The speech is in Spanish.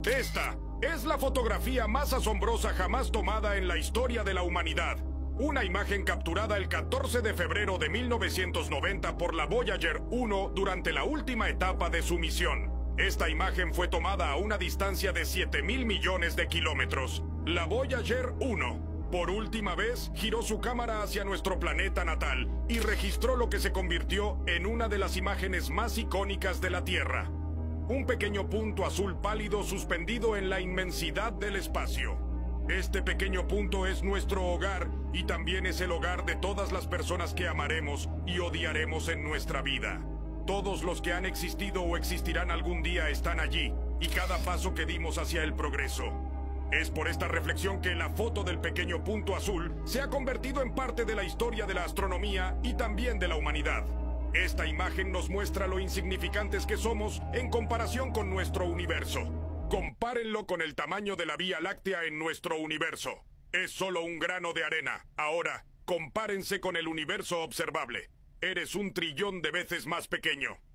Esta es la fotografía más asombrosa jamás tomada en la historia de la humanidad. Una imagen capturada el 14 de febrero de 1990 por la Voyager 1 durante la última etapa de su misión. Esta imagen fue tomada a una distancia de 7.000 millones de kilómetros. La Voyager 1, por última vez, giró su cámara hacia nuestro planeta natal y registró lo que se convirtió en una de las imágenes más icónicas de la Tierra. Un pequeño punto azul pálido suspendido en la inmensidad del espacio. Este pequeño punto es nuestro hogar y también es el hogar de todas las personas que amaremos y odiaremos en nuestra vida. Todos los que han existido o existirán algún día están allí, y cada paso que dimos hacia el progreso. Es por esta reflexión que la foto del pequeño punto azul se ha convertido en parte de la historia de la astronomía y también de la humanidad. Esta imagen nos muestra lo insignificantes que somos en comparación con nuestro universo. Compárenlo con el tamaño de la Vía Láctea en nuestro universo. Es solo un grano de arena. Ahora, compárense con el universo observable. Eres 1 trillón de veces más pequeño.